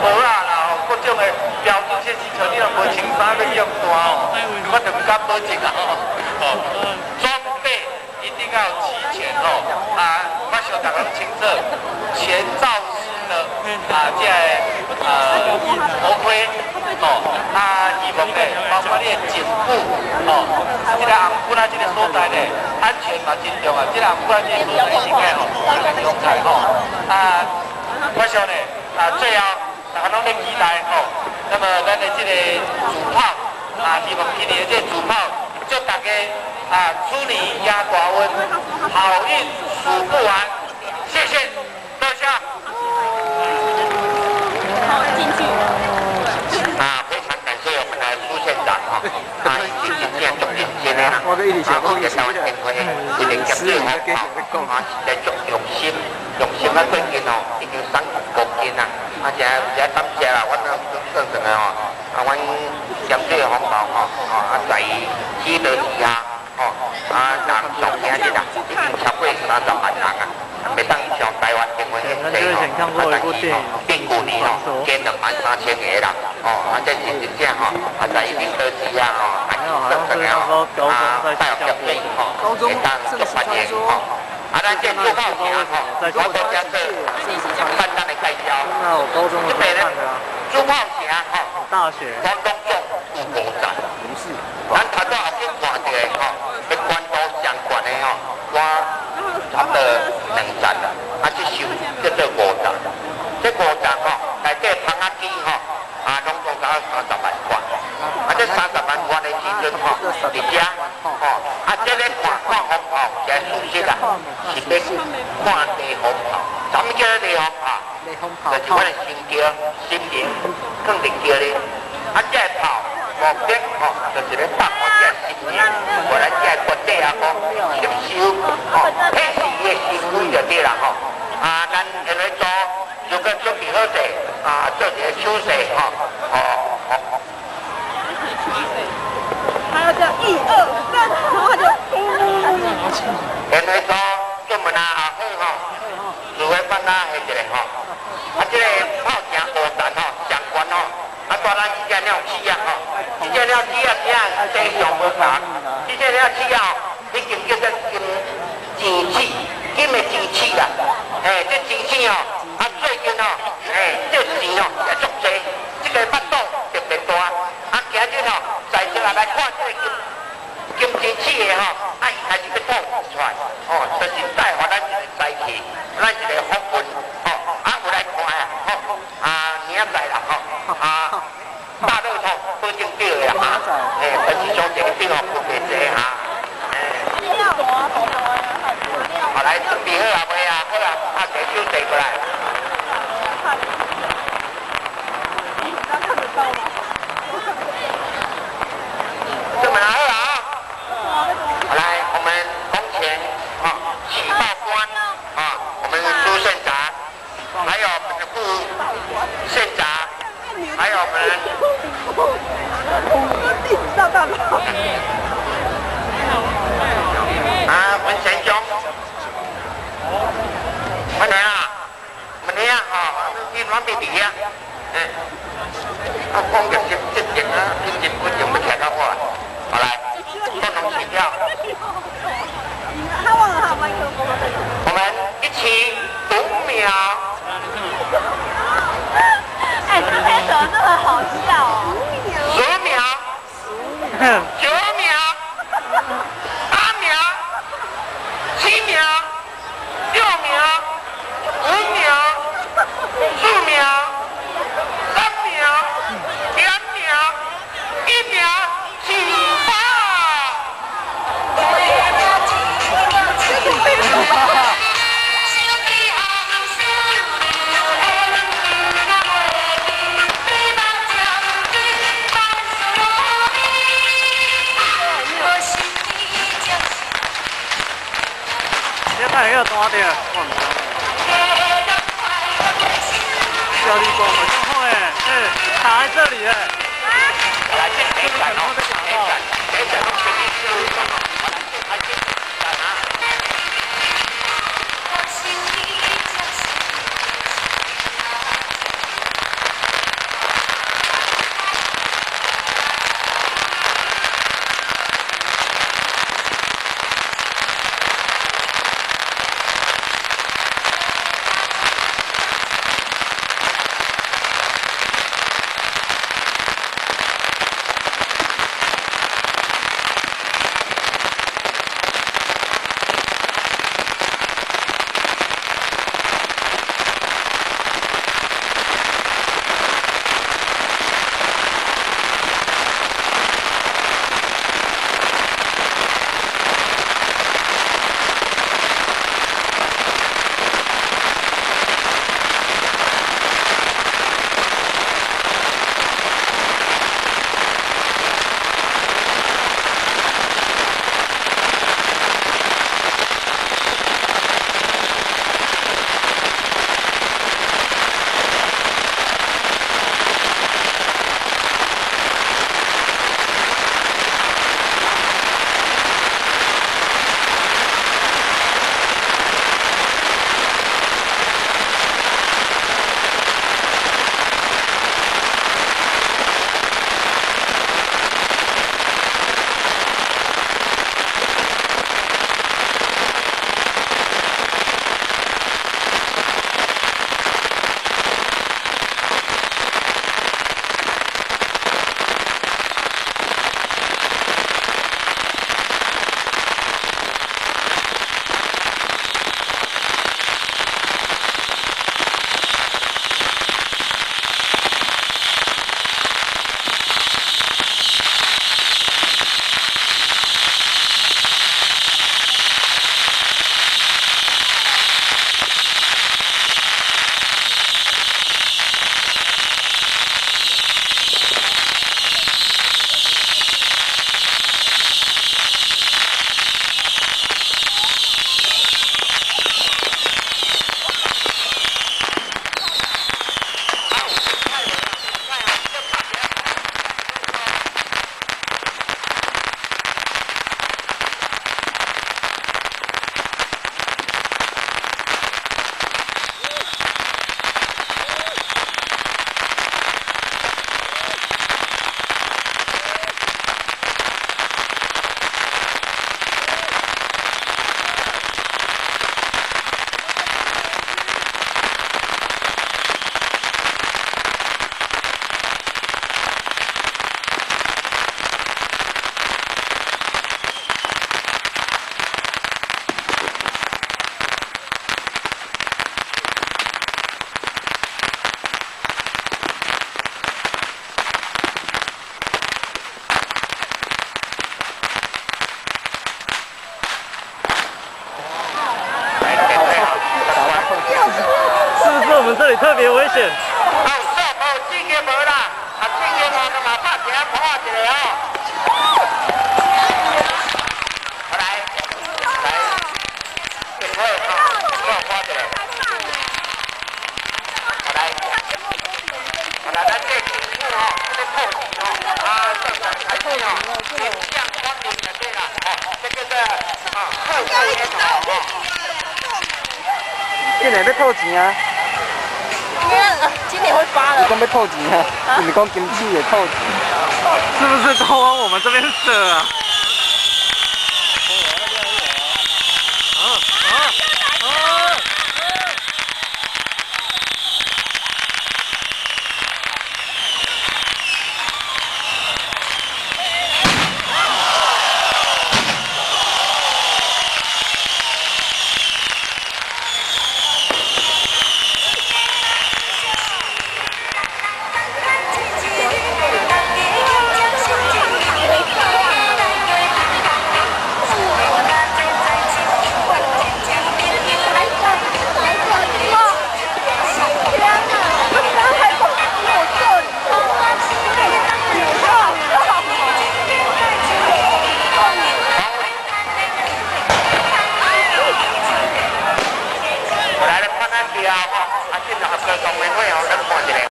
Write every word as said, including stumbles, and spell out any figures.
无啊啦吼，各种的标准设施像你若无穿衫要用单哦，我就唔敢保证啊吼。装备一定要齐全哦啊！我想大家拢清楚，前肇事的啊，即个呃头盔哦，啊，衣服的，包括你的颈部哦，即个红骨啊，即个所在咧，安全嘛真重啊！即个红骨啊，即个所在应该吼，要用彩吼啊！我想呢啊，最后大家拢咧期待吼，那么咱的即个主炮啊，希望今年的这主炮。祝大家啊，出年压大运，好运数不完。谢谢，多谢。 好，进去。 啊，非常感谢我们的苏县长哈，啊，以及今天总经理呢，啊，我哋台湾电话，一定接对好啊，啊，实在足用心，用心啊，最近哦，已经三五公斤啦，啊，现在现在感谢啦，我呢算算的哦。啊，阮江水的风暴吼，哦啊，在几多时下，吼啊，人上听日啦，已经超过三十万人啊，袂当上台湾成为迄个吼，啊，但是吼，变旧年吼，减两万三千个啦，哦，啊，这是真正吼，啊，在几多时下吼，啊，真正的吼，啊，带有江水吼，会当做发言吼，啊，咱这做到啥吼，我都假设简单的介绍，这边呢，珠炮城吼。 大学， 广东中有五站，不是。咱头拄后先看一个吼，跟关岛相关的吼，我差不多两站啦，啊，这收叫做五站。这五站吼，内底芳仔机吼，啊，拢总到三十万块。啊，这三十万块的时阵吼，伫遮吼，啊，这个看看风炮，这事实啊，是要看地风炮。什么叫地风炮？就是我的心叫、心灵，肯定叫你。啊，这个炮目的吼，就是咧打我这个心灵，我来这个国家啊，讲吸收，吼，迄是伊的行为就对啦，吼。啊，咱下来做，如果准备好势，啊，做一个手势，吼，哦哦哦。 还要这样一二三，然后就。 下来做，专门啊后好吼，如果帮他下一个吼。啊，这个炮城五站吼，上悬吼，啊，大咱这只鸟鼠啊吼，这只鸟鼠啊，啥地上无干，这只鸟鼠啊，已经叫做金钱鼠，金的钱鼠啦，哎，这钱鼠哦，啊，最近哦，哎，这钱哦也足多，这个腹肚特别大，啊，今日哦，在这来看这个金金钱鼠的吼，啊，伊开始要吐出来，哦，就是带互咱一个财气，咱一个福分。啊，大乐透保证对的啦，哎，而且小姐对哦，不给谁哈，哎，好来准备好啊未啊？好啦，拍个手递过来。这么来好啊？好来，我们工前啊，起报官啊，我们朱县长，还有我们的副县长。还有我们，啊，文贤兄，文贤啊，文贤啊，哈，你往边边啊，嗯，啊，讲着这这点啊，今日不用要开到我，好来，共同起跳，我们一起读秒。 哎，这边怎么这么好笑哦？ 十秒，九秒，八秒，七秒，六秒，五秒，四秒，三秒，两秒，一秒，起跑！ 看那个大点，效率高，很好哎，哎，卡在这里哎。 来，先等一下哦，等一下，等一下，我确定效率高，我来先来先等啊。 险。 好，做无资格无啦，啊，资格无就嘛拍一下破一下哦。好来，来，最后哈，做破一下。好来，好来，咱这支付哦，这个透气哦，啊，这个台式哦，影像光影的对啦，哦，这个是啊，透气的哦。 今年要透钱啊！ 今年会发了。 你讲要透钱啊？你是讲今次的透钱？是不是都往我们这边射啊？